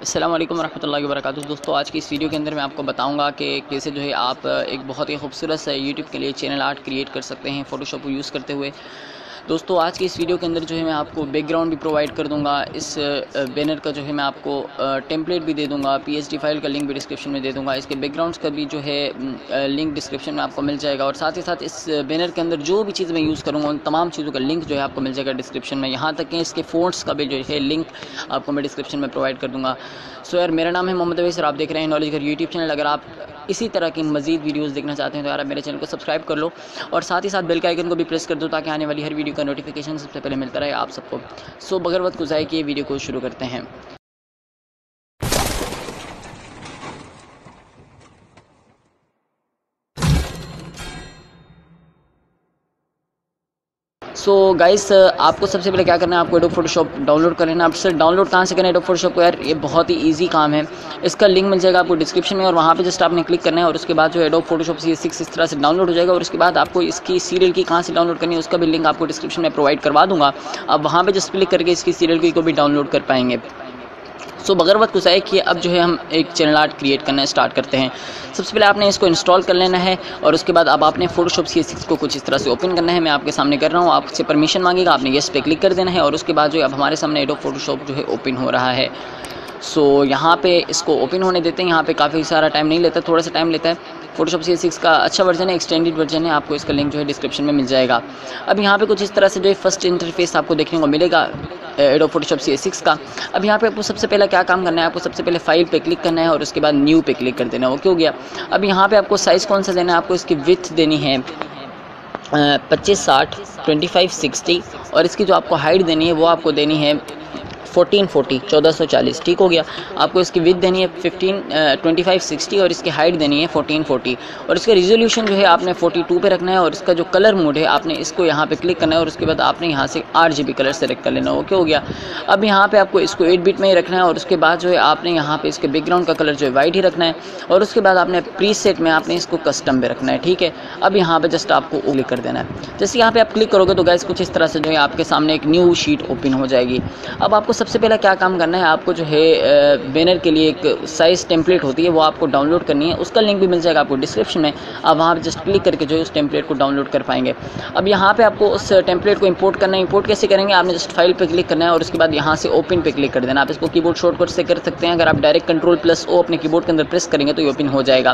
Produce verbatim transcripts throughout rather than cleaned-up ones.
अस्सलाम वालेकुम रहमतुल्लाहि व बरकातुहू। दोस्तों, आज की इस वीडियो के अंदर मैं आपको बताऊंगा कि कैसे जो है आप एक बहुत ही खूबसूरत सा यूट्यूब के लिए चैनल आर्ट क्रिएट कर सकते हैं फ़ोटोशॉप को यूज़ करते हुए। दोस्तों, आज की इस वीडियो के अंदर जो है मैं आपको बैकग्राउंड भी प्रोवाइड कर दूंगा। इस बैनर का जो है मैं आपको टेम्पलेट भी दे दूंगा, पीएसडी फाइल का लिंक भी डिस्क्रिप्शन में दे दूंगा। इसके बैकग्राउंड्स का भी जो है लिंक डिस्क्रिप्शन में आपको मिल जाएगा और साथ ही साथ इस बैनर के अंदर जो भी चीज़ मैं यूज़ करूँगा उन तमाम चीज़ों का लिंक जो है आपको मिल जाएगा डिस्क्रिप्शन में। यहाँ तक कि इसके फ़ॉन्ट्स का भी जो है लिंक आपको मैं डिस्क्रिप्शन में प्रोवाइड कर दूँगा। सो यार, मेरा नाम है मोहम्मद अवैस और आप देख रहे हैं नॉलेज घर यूट्यूब चैनल। अगर आप इसी तरह की मज़ीद वीडियोस देखना चाहते हैं तो यार आप मेरे चैनल को सब्सक्राइब कर लो और साथ ही साथ बेल के आइकन को भी प्रेस कर दो ताकि आने वाली हर वीडियो का नोटिफिकेशन सबसे पहले मिलता रहे आप सबको। सो बगैर वक्त गुज़ारे किए वीडियो को शुरू करते हैं। सो so गाइस, आपको सबसे पहले क्या करना है, आपको एडोब फोटोशॉप डाउनलोड कर लेना। आप सर डाउनलोड कहाँ से करना है एडोब फोटोशॉप को? यार ये बहुत ही इजी काम है। इसका लिंक मिल जाएगा आपको डिस्क्रिप्शन में और वहाँ पे जस्ट आपने क्लिक करना है और उसके बाद जो एडोब फोटोशॉप सी सिक्स इस तरह से डाउनलोड हो जाएगा। और उसके बाद आपको इसकी सीरियल की कहाँ से डाउनलोड करनी है उसका भी लिंक आपको डिस्क्रिप्शन में प्रोवाइड करवा दूँगा। आप वहाँ पर जस्ट क्लिक करके इसकी सीरियल की को भी डाउनलोड कर पाएंगे। सो बगैर वक्त गुज़ारे किए अब जो है हम एक चैनल आर्ट क्रिएट करना स्टार्ट करते हैं। सबसे पहले आपने इसको इंस्टॉल कर लेना है और उसके बाद अब आपने फोटोशॉप सी सिक्स को कुछ इस तरह से ओपन करना है। मैं आपके सामने कर रहा हूँ, आपसे परमिशन मांगेगा, आपने येस पे क्लिक कर देना है और उसके बाद जो है अब हमारे सामने एडोब फोटोशॉप जो है ओपन हो रहा है। सो so, यहाँ पे इसको ओपन होने देते हैं। यहाँ पे काफ़ी सारा टाइम नहीं लेता, थोड़ा सा टाइम लेता है। फोटोशॉप सी सिक्स का अच्छा वर्जन है, एक्सटेंडेड वर्जन है, आपको इसका लिंक जो है डिस्क्रिप्शन में मिल जाएगा। अब यहाँ पे कुछ इस तरह से जो है फर्स्ट इंटरफेस आपको देखने को मिलेगा एडोब फोटोशॉप सी सिक्स का। अब यहाँ पे आपको सबसे पहले क्या काम करना है, आपको सबसे पहले फाइल पे क्लिक करना है और उसके बाद न्यू पे क्लिक कर देना है। ओके हो गया। अब यहाँ पे आपको साइज़ कौन सा देना है, आपको इसकी विड्थ देनी है पच्चीस साठ ट्वेंटी फाइव सिक्सटी और इसकी जो आपको हाइट देनी है वो आपको देनी है फोर्टीन फोर्टी चौदह सौ चालीस। ठीक हो गया। आपको इसकी विड्थ देनी है फिफ्टीन ट्वेंटी फाइव सिक्सटी और इसकी हाइट देनी है फोर्टीन फोर्टी और इसका रिजोल्यूशन जो है आपने फोर्टी टू पे रखना है और इसका जो कलर मोड है आपने इसको यहाँ पे क्लिक करना है और उसके बाद आपने यहाँ से R G B colour select कर लेना। ओके हो गया। अब यहाँ पे आपको इसको एट बिट में ही रखना है और उसके बाद जो है आपने यहाँ पे इसके बैकग्राउंड का कलर जो है वाइट ही रखना है और उसके बाद आपने प्री सेट में आपने इसको कस्टम पे रखना है। ठीक है। अब यहाँ पे जस्ट आपको क्लिक कर देना है। जैसे यहाँ पे आप क्लिक करोगे तो गाइस कुछ इस तरह से जो है आपके सामने एक न्यू शीट ओपन हो जाएगी। अब आपको सबसे पहले क्या काम करना है, आपको जो है बैनर के लिए एक साइज़ टेम्पलेट होती है वो आपको डाउनलोड करनी है। उसका लिंक भी मिल जाएगा आपको डिस्क्रिप्शन में। आप वहाँ पे जस्ट क्लिक करके जो है उस टेम्पलेट को डाउनलोड कर पाएंगे। अब यहाँ पे आपको उस टेम्पलेट को इंपोर्ट करना है। इंपोर्ट कैसे करेंगे, आपने जस्ट फाइल पे क्लिक करना है और उसके बाद यहाँ से ओपन पे क्लिक कर देना। आप इसको कीबोर्ड शॉर्टकट से कर सकते हैं। अगर आप डायरेक्ट कंट्रोल प्लस ओ अपने कीबोर्ड के अंदर प्रेस करेंगे तो ये ओपन हो जाएगा,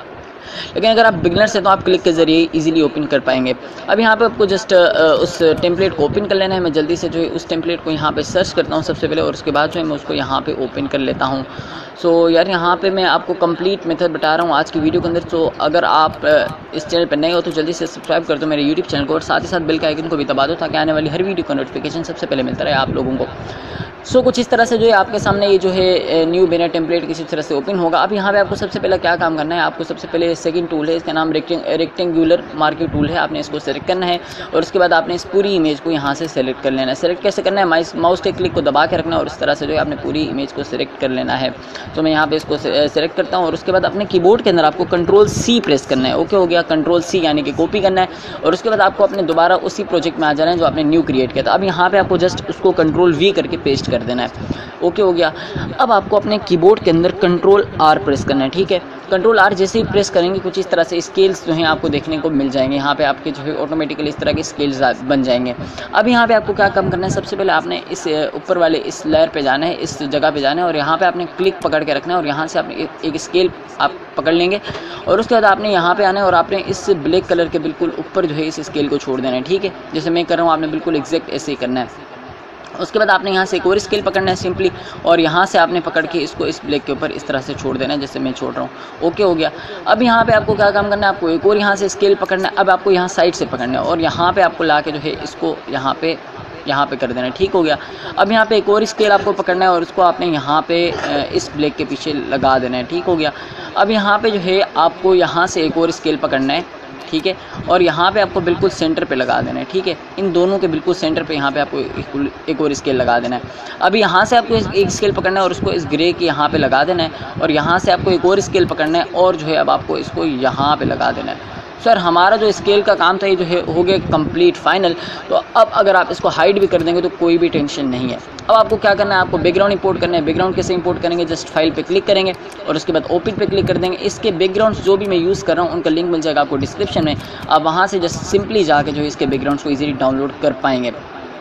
लेकिन अगर आप बिगनर्स हैं तो आप क्लिक के ज़रिए इजीली ओपन कर पाएंगे। अब यहाँ पे आपको जस्ट उस टेम्पलेट को ओपन कर लेना है। मैं जल्दी से जो है उस टेम्पलेट को यहाँ पे सर्च करता हूँ सबसे पहले और उसके बाद जो है मैं उसको यहाँ पे ओपन कर लेता हूँ। सो so, यार यहाँ पे मैं आपको कंप्लीट मेथड बता रहा हूँ आज की वीडियो के अंदर। तो अगर आप इस चैनल पर नए हो तो जल्दी से सब्सक्राइब कर दो मेरे यूट्यूब चैनल को और साथ ही साथ बेल के आइकन को भी दबा दो ताकि आने वाली हर वीडियो का नोटिफिकेशन सबसे पहले मिलता रहे आप लोगों को। सो so, कुछ इस तरह से जो है आपके सामने ये जो है न्यू बैनर टेम्पलेट किसी तरह से ओपन होगा। अब यहाँ पे आपको सबसे पहले क्या काम करना है, आपको सबसे पहले सेकंड टूल है, इसका नाम रेक्टेंग रेक्टेंगुलर मार्किंग टूल है। आपने इसको सेलेक्ट करना है और उसके बाद आपने इस पूरी इमेज को यहाँ से सेलेक्ट कर लेना है। सेलेक्ट कैसे करना है, माइस माउस के क्लिक को दबा के रखना है और इस तरह से जो है आपने पूरी इमेज को सेलेक्ट कर लेना है। तो मैं यहाँ पे इसको सेलेक्ट करता हूँ और उसके बाद अपने कीबोर्ड के अंदर आपको कंट्रोल सी प्रेस करना है। ओके हो गया। कंट्रोल सी यानी कि कॉपी करना है और उसके बाद आपको अपने दोबारा उसी प्रोजेक्ट में आ जाना है जो आपने न्यू क्रिएट किया था। अब यहाँ पे आपको जस्ट उसको कंट्रोल वी करके पेस्ट कर देना है। ओके हो गया। अब आपको अपने कीबोर्ड के अंदर कंट्रोल आर प्रेस करना है। ठीक है। कंट्रोल आर जैसे ही प्रेस करेंगे कुछ इस तरह से स्केल्स जो हैं आपको देखने को मिल जाएंगे। यहाँ पे आपके जो है ऑटोमेटिकली इस तरह के स्केल्स बन जाएंगे। अब यहाँ पे आपको क्या काम करना है, सबसे पहले आपने इस ऊपर वाले इस लेयर पे जाना है, इस जगह पे जाना है और यहाँ पे आपने क्लिक पकड़ के रखना है और यहाँ से आपने एक स्केल आप पकड़ लेंगे और उसके बाद आपने यहाँ पे आना है और आपने इस ब्लैक कलर के बिल्कुल ऊपर जो है इस स्केल को छोड़ देना है। ठीक है। जैसे मैं कर रहा हूँ आपने बिल्कुल एग्जैक्ट ऐसे ही करना है। उसके बाद आपने यहाँ से एक और स्केल पकड़ना है सिंपली और यहाँ से आपने पकड़ के इसको इस ब्लैक के ऊपर इस तरह से छोड़ देना है जैसे मैं छोड़ रहा हूँ। ओके हो गया। अब यहाँ पे आपको क्या काम करना है, आपको एक और यहाँ से स्केल पकड़ना है। अब आपको यहाँ साइड से पकड़ना है और यहाँ पे आपको ला के जो है इसको यहाँ पे यहाँ पे कर देना है। ठीक हो गया। अब यहाँ पे एक और स्केल आपको पकड़ना है और उसको आपने यहाँ पे इस ब्लैक के पीछे लगा देना है। ठीक हो गया। अब यहाँ पे जो है आपको यहाँ से एक और स्केल पकड़ना है। ठीक है। और यहाँ पे आपको बिल्कुल सेंटर पे लगा देना है। ठीक है। इन दोनों के बिल्कुल सेंटर पे यहाँ पे आपको एक, एक और स्केल लगा देना है। अब यहाँ से आपको एक स्केल पकड़ना है और उसको इस ग्रे के यहाँ पे लगा देना है और यहाँ से आपको एक और स्केल पकड़ना है और जो है अब आपको इसको यहाँ पे लगा देना है। सर हमारा जो स्केल का काम था ये जो है हो गया कंप्लीट फाइनल। तो अब अगर आप इसको हाइड भी कर देंगे तो कोई भी टेंशन नहीं है। अब आपको क्या करना है, आपको बैकग्राउंड इंपोर्ट करना है। बैकग्राउंड कैसे इंपोर्ट करेंगे, जस्ट फाइल पे क्लिक करेंगे और उसके बाद ओपन पे क्लिक कर देंगे। इसके बैकग्राउंड्स जो भी मैं यूज़ कर रहा हूँ उनका लिंक मिल जाएगा आपको डिस्क्रिप्शन में। आप वहाँ से जस्ट सिंपली जाके जो है इसके बैकग्राउंड्स को ईजिली डाउनलोड कर पाएंगे।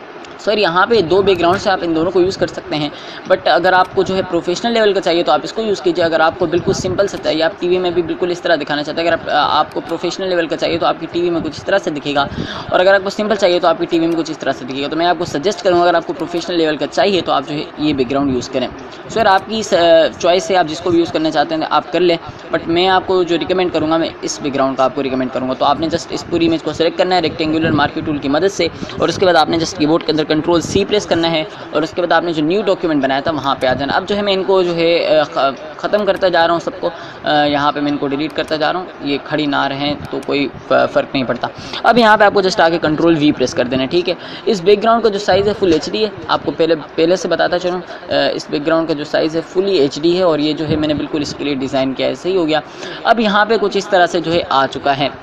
सर यहाँ पे दो बैकग्राउंड से आप इन दोनों को यूज़ कर सकते हैं, बट अगर आपको जो है प्रोफेशनल लेवल का चाहिए तो आप इसको यूज़ कीजिए। अगर आपको बिल्कुल सिंपल सा चाहिए, आप टीवी में भी बिल्कुल इस तरह दिखाना चाहते हैं, अगर आप, आपको प्रोफेशनल लेवल का चाहिए तो आपकी टीवी में कुछ इस तरह से दिखेगा, और अगर आपको सिंपल चाहिए तो आपकी टीवी में कुछ इस तरह से दिखेगा। तो मैं आपको सजेस्ट करूँगा अगर आपको प्रोफेशनल लेवल का चाहिए तो आप जो है ये बैकग्राउंड यूज़ करें। सर आपकी चॉइस है, आप जिसको भी यूज़ करना चाहते हैं आप कर लें, बट मैं आपको जो रिकमेंड करूँगा मैं इस बैकग्राउंड का आपको रिकमेंड करूँगा। तो आपने जस्ट इस पूरी इमेज को सेलेक्ट करना है रेक्टेंगुलर मार्क्यू टूल की मदद से, और उसके बाद आपने जस्ट कीबोर्ड के अंदर कंट्रोल सी प्रेस करना है, और उसके बाद आपने जो न्यू डॉक्यूमेंट बनाया था वहाँ पे आ जाना। अब जो है मैं इनको जो है ख़त्म करता जा रहा हूँ सबको, यहाँ पे मैं इनको डिलीट करता जा रहा हूँ। ये खड़ी ना रहें तो कोई फ़र्क नहीं पड़ता। अब यहाँ पे आपको जस्ट आके कंट्रोल वी प्रेस कर देना है, ठीक है। इस बैकग्राउंड का जो साइज़ है फुल एच डी है, आपको पहले पहले से बताता चलूँ। इस बैकग्राउंड का जो साइज़ है फुली एच डी है, और ये जो है मैंने बिल्कुल इसके लिए डिज़ाइन किया है। सही हो गया। अब यहाँ पर कुछ इस तरह से जो है आ चुका है,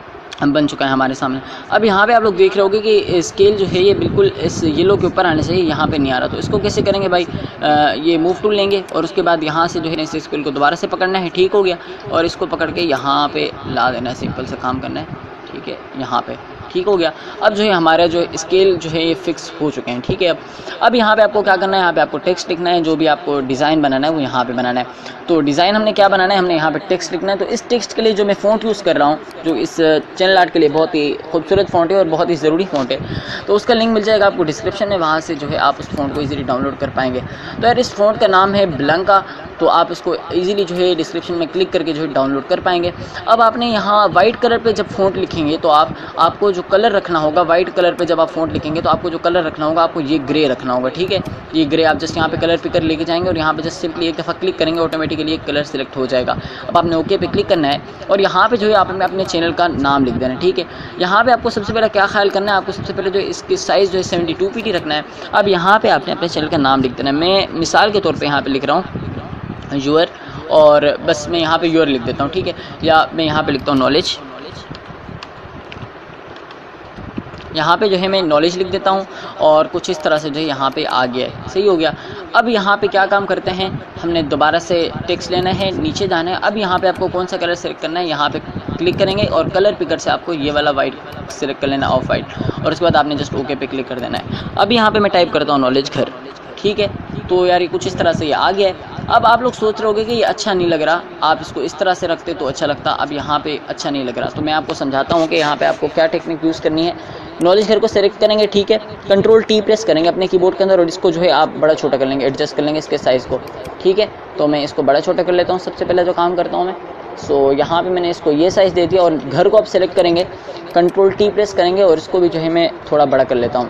बन चुका है हमारे सामने। अब यहाँ पे आप लोग देख रहे होगे कि स्केल जो है ये बिल्कुल इस येलो के ऊपर आने चाहिए, यहाँ पे नहीं आ रहा। तो इसको कैसे करेंगे भाई, आ, ये मूव टूल लेंगे और उसके बाद यहाँ से जो है इस स्केल को दोबारा से पकड़ना है, ठीक हो गया, और इसको पकड़ के यहाँ पे ला देना है। सिंपल सा काम करना है, ठीक है, यहाँ पे ठीक हो गया। अब जो है हमारा जो स्केल जो है ये फिक्स हो चुके हैं, ठीक है। अब अब यहाँ पे आपको क्या करना है, यहाँ पे आपको टेक्स्ट लिखना है, जो भी आपको डिज़ाइन बनाना है वो यहाँ पे बनाना है। तो डिज़ाइन हमने क्या बनाना है, हमने यहाँ पे टेक्स्ट लिखना है। तो इस टेक्स्ट के लिए जो मैं फ़ॉन्ट यूज़ कर रहा हूँ, जो इस चैनल आर्ट के लिए बहुत ही खूबसूरत फ़ॉन्ट है और बहुत ही ज़रूरी फ़ॉन्ट है, तो उसका लिंक मिल जाएगा आपको डिस्क्रिप्शन में, वहाँ से जो है आप उस फ़ॉन्ट को ईजिली डाउनलोड कर पाएंगे। तो यार इस फ़ॉन्ट का नाम है ब्लैंका, तो आप इसको ईजिली जो है डिस्क्रिप्शन में क्लिक करके जो है डाउनलोड कर पाएंगे। अब आपने यहाँ वाइट कलर पे जब फ़ॉन्ट लिखेंगे तो आप आपको जो कलर रखना होगा, वाइट कलर पे जब आप फ़ॉन्ट लिखेंगे तो आपको जो कलर रखना होगा, आपको ये ग्रे रखना होगा, ठीक है। ये ग्रे आप जस्ट यहाँ पे कलर पिकर लेके जाएंगे और यहाँ पे जस्ट सिंपली एक दफ़ा क्लिक करेंगे, ऑटोमेटिकली एक कलर सेलेक्ट हो जाएगा। अब आपने ओके पे क्लिक करना है और यहाँ पे जो है आपने अपने चैनल का नाम लिख देना है, ठीक है। यहाँ पे आपको सबसे पहले क्या ख्याल करना है, आपको सबसे पहले जो इसकी साइज़ जो है सेवेंटी टू पी टी रखना है। अब यहाँ पे आपने अपने चैनल का नाम लिख देना है। मैं मिसाल के तौर पर यहाँ पर लिख रहा हूँ यूअर, और बस मैं यहाँ पे यूअर लिख देता हूँ, ठीक है, या मैं यहाँ पे लिखता हूँ नॉलेज। यहाँ पे जो है मैं नॉलेज लिख देता हूँ और कुछ इस तरह से जो है यहाँ पे आ गया है। सही हो गया। अब यहाँ पे क्या काम करते हैं, हमने दोबारा से टेक्स्ट लेना है, नीचे जाना है। अब यहाँ पे आपको कौन सा कलर सेलेक्ट करना है, यहाँ पे क्लिक करेंगे और कलर पिकर से आपको ये वाला वाइट सेलेक्ट कर लेना, ऑफ वाइट, और उसके बाद आपने जस्ट ओके पे क्लिक कर देना है। अब यहाँ पे मैं टाइप करता हूँ नॉलेज घर, ठीक है। तो यार ये कुछ इस तरह से ये आ गया है। अब आप लोग सोच रहे होगे कि ये अच्छा नहीं लग रहा, आप इसको इस तरह से रखते तो अच्छा लगता। अब यहाँ पे अच्छा नहीं लग रहा, तो मैं आपको समझाता हूँ कि यहाँ पे आपको क्या टेक्निक यूज़ करनी है। नॉलेज घर को सेलेक्ट करेंगे, ठीक है, कंट्रोल टी प्रेस करेंगे अपने कीबोर्ड के अंदर और इसको जो है आप बड़ा छोटा कर लेंगे, एडजस्ट कर लेंगे इसके साइज़ को, ठीक है। तो मैं इसको बड़ा छोटा कर लेता हूँ। सबसे पहले जो काम करता हूँ मैं, सो यहाँ पे मैंने इसको ये साइज़ दे दिया, और घर को आप सेलेक्ट करेंगे, कंट्रोल टी प्रेस करेंगे और इसको भी जो है मैं थोड़ा बड़ा कर लेता हूँ।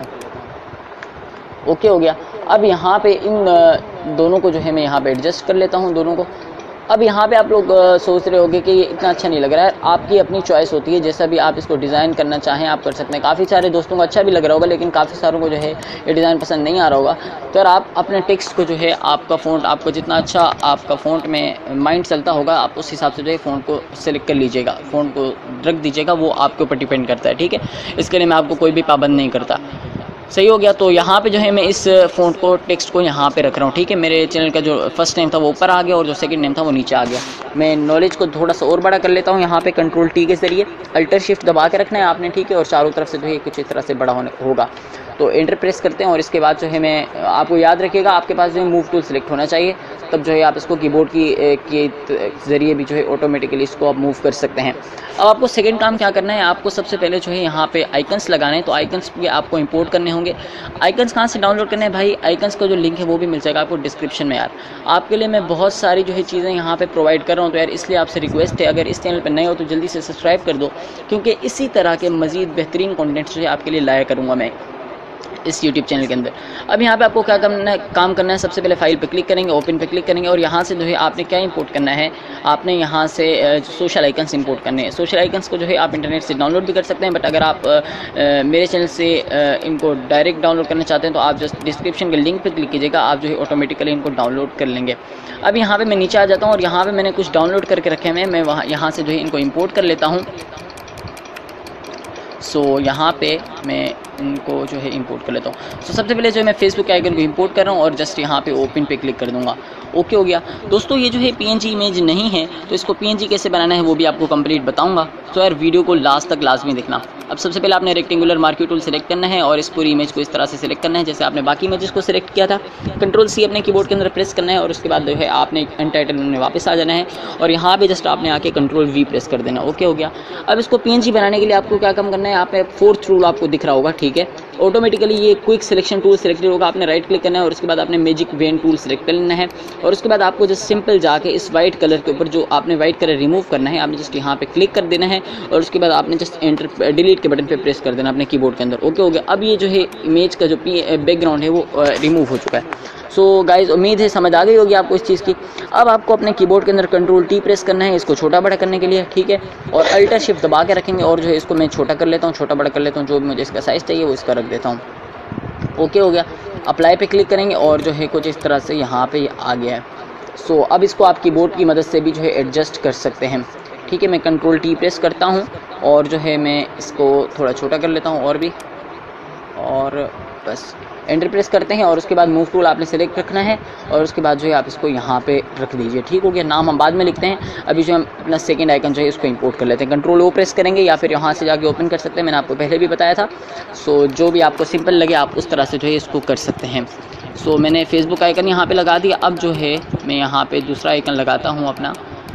ओके हो गया। अब यहाँ पे इन दोनों को जो है मैं यहाँ पे एडजस्ट कर लेता हूँ दोनों को। अब यहाँ पे आप लोग सोच रहे होंगे कि ये इतना अच्छा नहीं लग रहा है। आपकी अपनी चॉइस होती है, जैसा भी आप इसको डिज़ाइन करना चाहें आप कर सकते हैं। काफ़ी सारे दोस्तों को अच्छा भी लग रहा होगा, लेकिन काफ़ी सारों को जो है ये डिज़ाइन पसंद नहीं आ रहा होगा। तो यार आप अपने टेक्स्ट को जो है, आपका फ़ॉन्ट, आपको जितना अच्छा आपका फ़ॉन्ट में माइंड चलता होगा, आप उस हिसाब से जो है फ़ॉन्ट को सेलेक्ट कर लीजिएगा, फ़ॉन्ट को रख दीजिएगा, वो आपके ऊपर डिपेंड करता है, ठीक है। इसके लिए मैं आपको कोई भी पाबंद नहीं करता। सही हो गया। तो यहाँ पे जो है मैं इस फ़ॉन्ट को, टेक्स्ट को यहाँ पे रख रहा हूँ, ठीक है। मेरे चैनल का जो फर्स्ट नेम था वो ऊपर आ गया और जो सेकंड नेम था वो नीचे आ गया। मैं नॉलेज को थोड़ा सा और बड़ा कर लेता हूँ, यहाँ पे कंट्रोल टी के ज़रिए अल्टर शिफ्ट दबा के रखना है आपने, ठीक है, और चारों तरफ से जो है कुछ इस तरह से बड़ा होने होगा। तो एंटर प्रेस करते हैं और इसके बाद जो है मैं, आपको याद रखिएगा आपके पास जो है मूव टूल सेलेक्ट होना चाहिए, तब जो है आप इसको कीबोर्ड की के ज़रिए भी जो है ऑटोमेटिकली इसको आप मूव कर सकते हैं। अब आपको सेकंड काम क्या करना है, आपको सबसे पहले जो है यहाँ पे आइकन्स लगाने हैं। तो आइकन्स भी आपको इंपोर्ट करने होंगे। आइकन्स कहाँ से डाउनलोड करने हैं भाई, आइकन्स का जो लिंक है वो भी मिल जाएगा आपको डिस्क्रिप्शन में। यार आपके लिए मैं बहुत सारी जो है चीज़ें यहाँ पे प्रोवाइड कर रहा हूँ, तो यार इसलिए आपसे रिक्वेस्ट है, अगर इस चैनल पर नए हो तो जल्दी से सब्सक्राइब कर दो, क्योंकि इसी तरह के मज़ीद बेहतरीन कॉन्टेंट जो है आपके लिए लाया करूँगा मैं इस यूट्यूब चैनल के अंदर। अब यहाँ पे आपको क्या करना है, काम करना है, सबसे पहले फाइल पे क्लिक करेंगे, ओपन पे क्लिक करेंगे और यहाँ से जो है आपने क्या इंपोर्ट करना है, आपने यहाँ से सोशल आइकन्स इंपोर्ट करने हैं। सोशल आइकन्स को जो है आप इंटरनेट से डाउनलोड भी कर सकते हैं, बट अगर आप आ, मेरे चैनल से आ, इनको डायरेक्ट डाउनलोड करना चाहते हैं तो आप जस्ट डिस्क्रिप्शन के लिंक पर क्लिक कीजिएगा, आप जो है ऑटोमेटिकली इनको डाउनलोड कर लेंगे। अब यहाँ पर मैं नीचे आ जाता हूँ और यहाँ पर मैंने कुछ डाउनलोड करके रखे हैं, मैं वहाँ यहाँ से जो है इनको इम्पोर्ट कर लेता हूँ। सो so, यहाँ पे मैं इनको जो है इंपोर्ट कर लेता हूँ। सो so, सबसे पहले जो है मैं फेसबुक के आइकन को इंपोर्ट कर रहा हूँ और जस्ट यहाँ पे ओपन पे क्लिक कर दूँगा। ओके हो गया दोस्तों। ये जो है पीएनजी इमेज नहीं है, तो इसको पीएनजी कैसे बनाना है वो भी आपको कंप्लीट बताऊँगा। तो यार वीडियो को लास्ट तक लाजमी देखना। अब सबसे पहले आपने रेक्टेंगुलर मार्क्यू टूल सेलेक्ट करना है और इस पूरी इमेज को इस तरह से सिलेक्ट करना है जैसे आपने बाकी इमेजेस को सिलेक्ट किया था। कंट्रोल सी अपने कीबोर्ड के अंदर प्रेस करना है और उसके बाद जो है आपने अनटाइटल में वापस आ जाना है और यहाँ पे जस्ट आपने आके कंट्रोल वी प्रेस कर देना। ओके हो गया। अब इसको पीएनजी बनाने के लिए आपको क्या काम करना है, यहाँ पे फोर्थ रूल आपको दिख रहा होगा, ठीक है। ऑटोमेटिकली ये क्विक सिलेक्शन टूल सिलेक्टेड होगा, आपने राइट क्लिक करना है और उसके बाद आपने मैजिक वेन टूल सिलेक्ट कर लेना है और उसके बाद आपको जस्ट सिंपल जाके इस वाइट कलर के ऊपर जो आपने वाइट कलर रिमूव करना है आपने जस्ट यहाँ पे क्लिक कर देना है और उसके बाद आपने जस्ट एंटर डिलीट के बटन पे प्रेस कर देना अपने कीबोर्ड के अंदर। ओके हो गया। अब ये जो है इमेज का जो बैकग्राउंड है वो रिमूव हो चुका है। सो so, गाइज उम्मीद है समझ आ गई होगी आपको इस चीज़ की। अब आपको अपने कीबोर्ड के अंदर कंट्रोल टी प्रेस करना है इसको छोटा बड़ा करने के लिए, ठीक है, और अल्टर शिफ्ट दबा के रखेंगे और जो है इसको मैं छोटा कर लेता हूँ, छोटा बड़ा कर लेता हूँ, जो भी मुझे इसका साइज़ चाहिए वो इसका रख देता हूँ। ओके हो गया। अप्लाई पे क्लिक करेंगे और जो है कुछ इस तरह से यहाँ पे आ गया है। सो so, अब इसको आप कीबोर्ड की मदद से भी जो है एडजस्ट कर सकते हैं, ठीक है। मैं कंट्रोल टी प्रेस करता हूँ और जो है मैं इसको थोड़ा छोटा कर लेता हूँ और भी, और बस एंटर प्रेस करते हैं और उसके बाद मूव टूल आपने सेलेक्ट रखना है और उसके बाद जो है आप इसको यहाँ पे रख दीजिए, ठीक हो गया। नाम हम बाद में लिखते हैं, अभी जो हम अपना सेकंड आइकन जो है इसको इंपोर्ट कर लेते हैं। कंट्रोल ओ प्रेस करेंगे या फिर यहाँ से जाके ओपन कर सकते हैं, मैंने आपको पहले भी बताया था। सो जो भी आपको सिंपल लगे आप उस तरह से जो है इसको कर सकते हैं। सो मैंने फेसबुक आइकन यहाँ पर लगा दिया। अब जो है मैं यहाँ पर दूसरा आइकन लगाता हूँ अपना।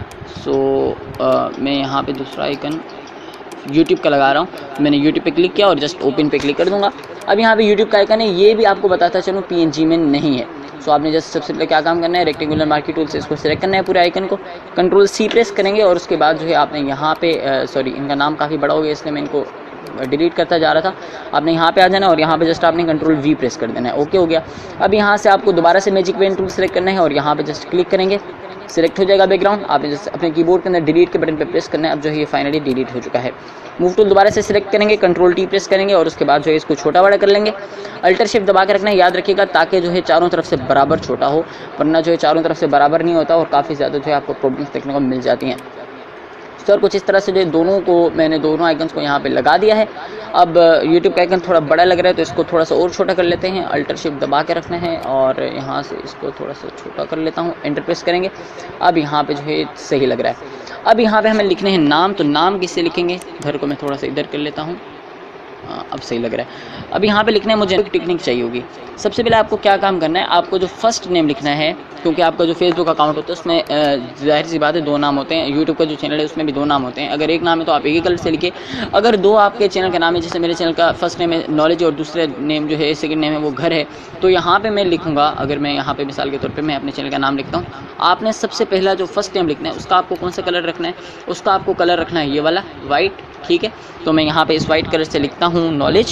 सो मैं यहाँ पर दूसरा आइकन यूट्यूब का लगा रहा हूँ। मैंने यूट्यूब पे क्लिक किया और जस्ट ओपन पे क्लिक कर दूंगा। अब यहाँ पे यूट्यूब का आइकन है, ये भी आपको बताता चलूँ पीएनजी में नहीं है। सो आपने जस्ट सबसे पहले क्या काम करना है, रेक्टेंगुलर मार्क्यू टूल से इसको सिलेक्ट करना है पूरे आइकन को, कंट्रोल सी प्रेस करेंगे और उसके बाद जो है आपने यहाँ पे सॉरी इनका नाम काफ़ी बड़ा हो गया इसलिए मैं इनको डिलीट करता जा रहा था। आपने यहाँ पे आ जाना और यहाँ पे जस्ट आपने कंट्रोल वी प्रेस कर देना है। ओके हो गया। अब यहाँ से आपको दोबारा से मैजिक वेन टूल सेलेक्ट करना है और यहाँ पे जस्ट क्लिक करेंगे, सिलेक्ट हो जाएगा बैकग्राउंड। आपने जस्ट अपने कीबोर्ड के अंदर डिलीट के बटन पे प्रेस करना है। अब जो है ये फाइनली डिलीट हो चुका है। मूव टूल दोबारा से सिलेक्ट करेंगे, कंट्रोल टी प्रेस करेंगे और उसके बाद जो है इसको छोटा बड़ा कर लेंगे। अल्टर शिफ्ट दबा के रखना है, याद रखिएगा, ताकि जो है चारों तरफ से बराबर छोटा हो, वरना जो है चारों तरफ से बराबर नहीं होता और काफ़ी ज़्यादा जो है आपको प्रॉब्लम्स देखने को मिल जाती हैं। तो कुछ इस तरह से जो दोनों को मैंने दोनों आइकन्स को यहाँ पे लगा दिया है। अब यूट्यूब का आइकन थोड़ा बड़ा लग रहा है तो इसको थोड़ा सा और छोटा कर लेते हैं। अल्टर शिफ्ट दबा के रखना है और यहाँ से इसको थोड़ा सा छोटा कर लेता हूँ, एंटर प्रेस करेंगे। अब यहाँ पे जो है सही लग रहा है। अब यहाँ पे हमें लिखने हैं नाम, तो नाम किससे लिखेंगे, घर को मैं थोड़ा सा इधर कर लेता हूँ, अब सही लग रहा है। अब यहाँ पे लिखना है मुझे टेक्निक चाहिए होगी। सबसे पहले आपको क्या काम करना है, आपको जो फर्स्ट नेम लिखना है, क्योंकि आपका जो फेसबुक अकाउंट होता है उसमें जाहिर सी बात है दो नाम होते हैं। यूट्यूब का जो चैनल है उसमें भी दो नाम होते हैं। अगर एक नाम है तो आप एक ही कलर से लिखिए। अगर दो आपके चैनल का नाम है, जैसे मेरे चैनल का फर्स्ट नेम है नॉलेज और दूसरा नेम जो है सेकंड नेम है वो घर है, तो यहाँ पे मैं लिखूँगा, अगर मैं यहाँ पे मिसाल के तौर पे मैं अपने चैनल का नाम लिखता हूँ, आपने सबसे पहला जो फर्स्ट नेम लिखना है उसका आपको कौन सा कलर रखना है, उसका आपको कलर रखना है ये वाला वाइट, ठीक है। तो मैं यहाँ पे इस वाइट कलर से लिखता हूँ नॉलेज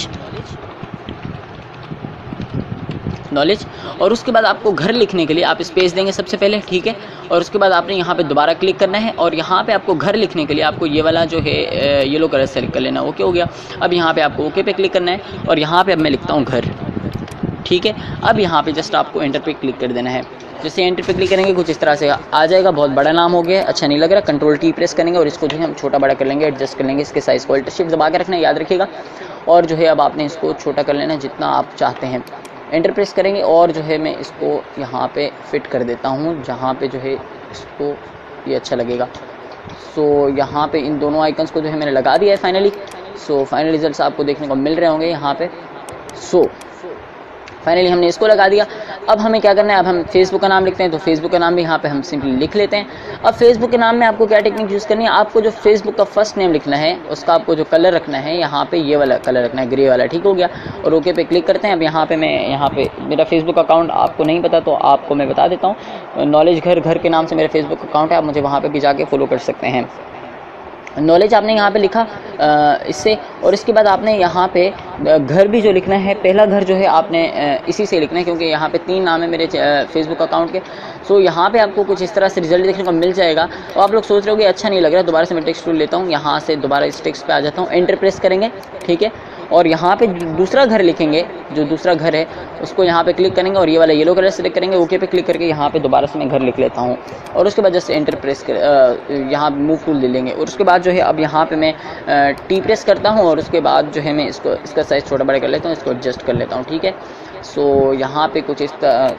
नॉलेज और उसके बाद आपको घर लिखने के लिए आप स्पेस देंगे सबसे पहले, ठीक है। और उसके बाद आपने यहाँ पे दोबारा क्लिक करना है और यहाँ पे आपको घर लिखने के लिए आपको ये वाला जो है येलो कलर सेलेक्ट कर लेना। ओके हो गया। अब यहाँ पे आपको ओके पे क्लिक करना है और यहाँ पे अब मैं लिखता हूँ घर, ठीक है। अब यहाँ पे जस्ट आपको एंटर पे क्लिक कर देना है। जैसे एंटर पे क्लिक करेंगे कुछ इस तरह से आ जाएगा। बहुत बड़ा नाम हो गया, अच्छा नहीं लग रहा। कंट्रोल टी प्रेस करेंगे और इसको जो है हम छोटा बड़ा कर लेंगे, एडजस्ट कर लेंगे इसके साइज़ को। अल्टर शिफ्ट दबा के रखना है, याद रखिएगा। और जो है अब आपने इसको छोटा कर लेना जितना आप चाहते हैं। एंटर प्रेस करेंगे और जो है मैं इसको यहाँ पे फिट कर देता हूँ जहाँ पे जो है इसको ये अच्छा लगेगा। सो यहाँ पे इन दोनों आइकन्स को जो है मैंने लगा दिया है फाइनली। सो फाइनल रिजल्ट्स आपको देखने को मिल रहे होंगे यहाँ पे। सो फाइनली हमने इसको लगा दिया। अब हमें क्या करना है, अब हम फेसबुक का नाम लिखते हैं, तो फेसबुक का नाम भी यहाँ पे हम सिंपली लिख लेते हैं। अब फेसबुक के नाम में आपको क्या टेक्निक यूज़ करनी है, आपको जो फेसबुक का फर्स्ट नेम लिखना है उसका आपको जो कलर रखना है यहाँ पे ये वाला कलर रखना है, ग्रे वाला, ठीक हो गया। और ओके पे क्लिक करते हैं। अब यहाँ पे मैं यहाँ पे मेरा फेसबुक अकाउंट आपको नहीं पता तो आपको मैं बता देता हूँ, नॉलेज घर घर के नाम से मेरा फेसबुक अकाउंट है, आप मुझे वहाँ पर भी जाके फॉलो कर सकते हैं। नॉलेज आपने यहाँ पे लिखा इससे, और इसके बाद आपने यहाँ पे घर भी जो लिखना है, पहला घर जो है आपने इसी से लिखना है क्योंकि यहाँ पे तीन नाम है मेरे फेसबुक अकाउंट के। सो यहाँ पे आपको कुछ इस तरह से रिजल्ट देखने को मिल जाएगा। तो आप लोग सोच रहे हो कि अच्छा नहीं लग रहा है, दोबारा से मैं टेक्स्ट टूल लेता हूँ, यहाँ से दोबारा इस टेक्स्ट पे आ जाता हूँ, एंटर प्रेस करेंगे, ठीक है। और यहाँ पे दूसरा घर लिखेंगे, जो दूसरा घर है उसको यहाँ पे क्लिक करेंगे और ये वाला येलो कलर सेलेक्ट करेंगे, ओके पे क्लिक करके यहाँ पे दोबारा से मैं घर लिख लेता हूँ और उसके बाद जस्ट एंटर प्रेस कर यहाँ मूव टूल ले लेंगे और उसके बाद जो है अब यहाँ पे मैं टी प्रेस करता हूँ और उसके बाद जो है मैं इसको इसका साइज़ छोटा बड़ा कर लेता हूँ, इसको एडजस्ट कर लेता हूँ। ठीक है, सो यहाँ पे कुछ इस तरह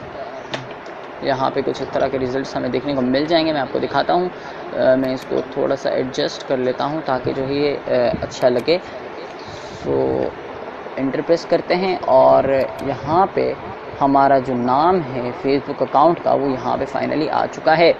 यहाँ पे कुछ इस तरह के रिजल्ट्स हमें देखने को मिल जाएंगे। मैं आपको दिखाता हूँ, मैं इसको थोड़ा सा एडजस्ट कर लेता हूँ ताकि जो है ये अच्छा लगे। सो एंटर प्रेस करते हैं और यहाँ पे हमारा जो नाम है फेसबुक अकाउंट का वो यहाँ पे फाइनली आ चुका है।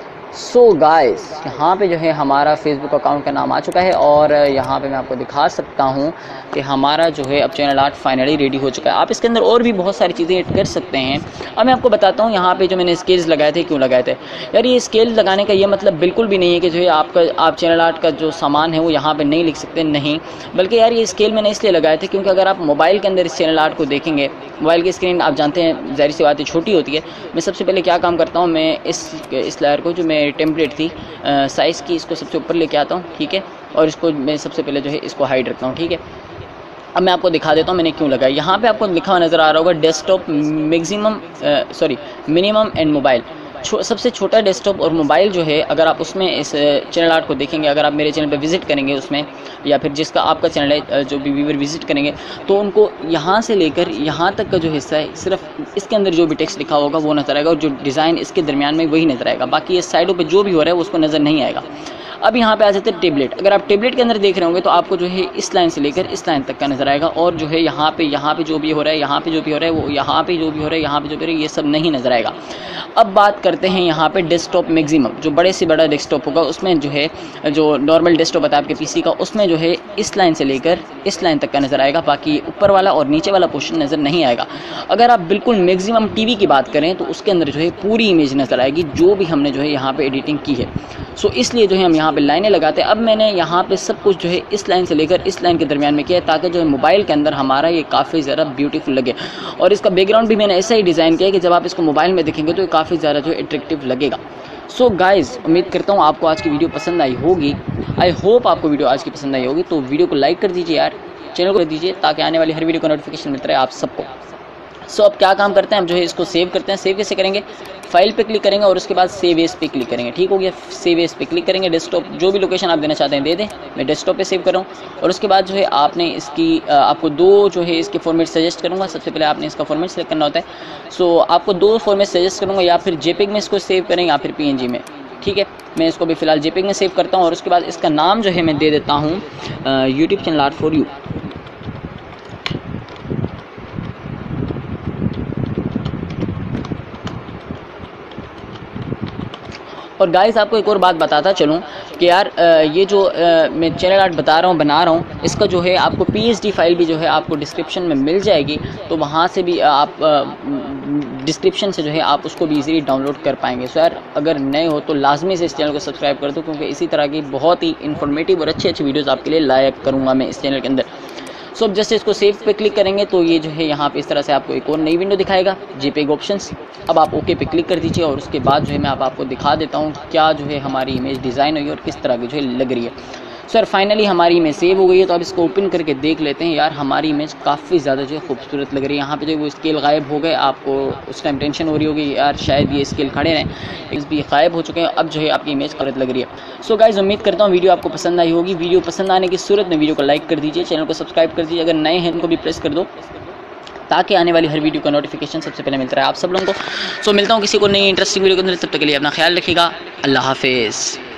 सो so गाइस, यहाँ पे जो है हमारा फेसबुक अकाउंट का नाम आ चुका है और यहाँ पे मैं आपको दिखा सकता हूँ कि हमारा जो है अब चैनल आर्ट फाइनली रेडी हो चुका है। आप इसके अंदर और भी बहुत सारी चीज़ें ऐड कर सकते हैं। अब मैं आपको बताता हूँ यहाँ पे जो मैंने स्केल्स लगाए थे क्यों लगाए थे। यार ये स्केल लगाने का ये मतलब बिल्कुल भी नहीं है कि जो है आपका आप चैनल आर्ट का जो सामान है वो यहाँ पर नहीं लिख सकते, नहीं, बल्कि यार ये स्केल मैंने इसलिए लगाए थे क्योंकि अगर आप मोबाइल के अंदर इस चैनल आर्ट को देखेंगे, मोबाइल की स्क्रीन आप जानते हैं ज़ाहिर सी बात है छोटी होती है। मैं सबसे पहले क्या काम करता हूँ, मैं इस इस लेयर को जो मैं टेम्पलेट थी साइज़ की इसको सबसे ऊपर लेके आता हूँ। ठीक है, और इसको मैं सबसे पहले जो है इसको हाइड रखता हूँ। ठीक है, अब मैं आपको दिखा देता हूँ मैंने क्यों लगाया। यहाँ पे आपको लिखा हुआ नज़र आ रहा होगा desktop maximum sorry minimum and mobile. छो, सबसे छोटा डेस्कटॉप और मोबाइल जो है, अगर आप उसमें इस चैनल आर्ट को देखेंगे, अगर आप मेरे चैनल पे विज़िट करेंगे उसमें या फिर जिसका आपका चैनल है जो भी व्यूअर विज़िट करेंगे तो उनको यहाँ से लेकर यहाँ तक का जो हिस्सा है सिर्फ इसके अंदर जो भी टेक्स्ट लिखा होगा वो नज़र आएगा और जो डिज़ाइन इसके दरमियान में वही नज़र आएगा, बाकी ये साइडों पर जो भी हो रहा है उसको नज़र नहीं आएगा। अब यहाँ पे आ जाते हैं टेबलेट। अगर आप टेबलेट के अंदर देख रहे होंगे तो आपको जो है इस लाइन से लेकर इस लाइन तक का नज़र आएगा और जो है यहाँ पे यहाँ पे जो भी हो रहा है, यहाँ पे जो भी हो रहा है वो यहाँ पे जो भी हो रहा है, यहाँ पे जो भी हो रहा है, ये सब नहीं नज़र आएगा। अब बात करते हैं यहाँ पे डेस्कटॉप मैक्सिमम, जो बड़े से बड़ा डेस्कटॉप होगा उसमें जो है जो नॉर्मल डेस्कटॉप आता है आपके पीसी का, उसमें जो है इस लाइन से लेकर इस लाइन तक का नज़र आएगा, बाकी ऊपर वाला और नीचे वाला पोर्शन नज़र नहीं आएगा। अगर आप बिल्कुल मैक्सिमम टीवी की बात करें तो उसके अंदर जो है पूरी इमेज नज़र आएगी जो भी हमने जो है यहाँ पे एडिटिंग की है। सो इसलिए जो है हम यहाँ पे लाइनें लगाते हैं। अब मैंने यहाँ पे सब कुछ जो है इस लाइन से लेकर इस लाइन के दरमियान में किया है ताकि जो है मोबाइल के अंदर हमारा ये काफ़ी ज़्यादा ब्यूटीफुल लगे और इसका बैकग्राउंड भी मैंने ऐसा ही डिज़ाइन किया है कि जब आप इसको मोबाइल में देखेंगे तो ये काफ़ी ज़्यादा जो है अट्रैक्टिव लगेगा। सो so गाइज़, उम्मीद करता हूँ आपको आज की वीडियो पसंद आई होगी। आई होप आपको वीडियो आज की पसंद आई होगी, तो वीडियो को लाइक कर दीजिए यार, चैनल को कर दीजिए ताकि आने वाली हर वीडियो का नोटिफिकेशन मिलता रहे आप सबको। सो so, अब क्या काम करते हैं, हम जो है इसको सेव करते हैं। सेव कैसे करेंगे, फाइल पे क्लिक करेंगे और उसके बाद सेव एज पे क्लिक करेंगे। ठीक हो गया, सेव एज पे क्लिक करेंगे, डेस्कटॉप जो भी लोकेशन आप देना चाहते हैं दे दें, मैं डेस्कटॉप पे सेव कर रहा हूँ। और उसके बाद जो है आपने इसकी आपको दो जो है इसके फॉर्मेट सजेस्ट करूँगा। सबसे पहले आपने इसका फॉर्मेट सेलेक्ट करना होता है। सो so, आपको दो फॉर्मेट सजेस्ट करूँगा, या फिर जेपेग में इसको सेव करें या फिर पीएनजी में। ठीक है, मैं इसको भी फिलहाल जेपेग में सेव करता हूँ और उसके बाद इसका नाम जो है मैं दे देता हूँ YouTube channel art for you. और गाइस आपको एक और बात बताता चलूँ कि यार ये जो मैं चैनल आर्ट बता रहा हूँ बना रहा हूँ इसका जो है आपको पीएचडी फाइल भी जो है आपको डिस्क्रिप्शन में मिल जाएगी, तो वहाँ से भी आप डिस्क्रिप्शन से जो है आप उसको भी इजीली डाउनलोड कर पाएंगे। सो यार अगर नए हो तो लाजमी से इस चैनल को सब्सक्राइब कर दो, क्योंकि इसी तरह की बहुत ही इन्फॉर्मेटिव और अच्छी अच्छी वीडियोज़ आपके लिए लायक करूँगा मैं इस चैनल के अंदर। सो अब जैसे इसको सेव पे क्लिक करेंगे तो ये जो है यहाँ पे इस तरह से आपको एक और नई विंडो दिखाएगा, जेपेग ऑप्शंस। अब आप ओके पे क्लिक कर दीजिए और उसके बाद जो है मैं आप आपको दिखा देता हूँ क्या जो है हमारी इमेज डिज़ाइन हुई और किस तरह की जो है लग रही है। सर फाइनली हमारी इमेज सेव हो गई है, तो अब इसको ओपन करके देख लेते हैं। यार हमारी इमेज काफ़ी ज़्यादा जो है खूबसूरत लग रही है। यहाँ पे जो वो स्केल गायब हो गए, आपको उस टाइम टेंशन हो रही होगी यार शायद ये स्केल खड़े रहें, इस भी गायब हो चुके हैं। अब जो है आपकी इमेज खूबसूरत लग रही है। सो गाइज उम्मीद करता हूँ वीडियो आपको पसंद आई होगी। वीडियो पसंद आने की सूरत में वीडियो को लाइक कर दीजिए, चैनल को सब्सक्राइब कर दीजिए, अगर नए हैं उनको भी प्रेस कर दो ताकि आने वाली हर वीडियो का नोटिफिकेशन सबसे पहले मिलता रहे आप सब लोगों को। सो मिलता हूँ किसी को नई इंटरेस्टिंग वीडियो के अंदर, तब तक के लिए अपना ख्याल रखिएगा। अल्लाह हाफिज़।